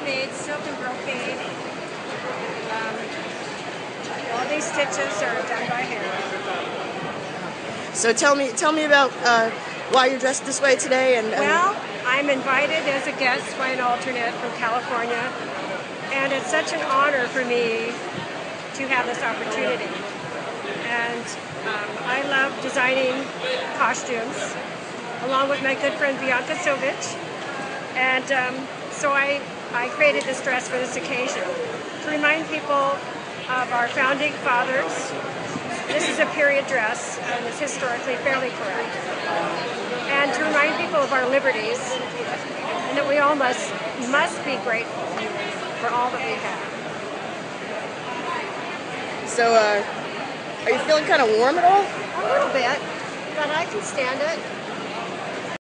handmade silk and brocade. All these stitches are done by hand. So tell me about why you're dressed this way today. Well, I'm invited as a guest by an alternate from California, and it's such an honor for me to have this opportunity. And I love designing costumes, along with my good friend Bianca Sovich. And so I created this dress for this occasion to remind people of our founding fathers. This is a period dress and is historically fairly correct. And to remind people of our liberties and that we all must be grateful for all that we have. So, are you feeling kind of warm at all? A little bit, but I can stand it.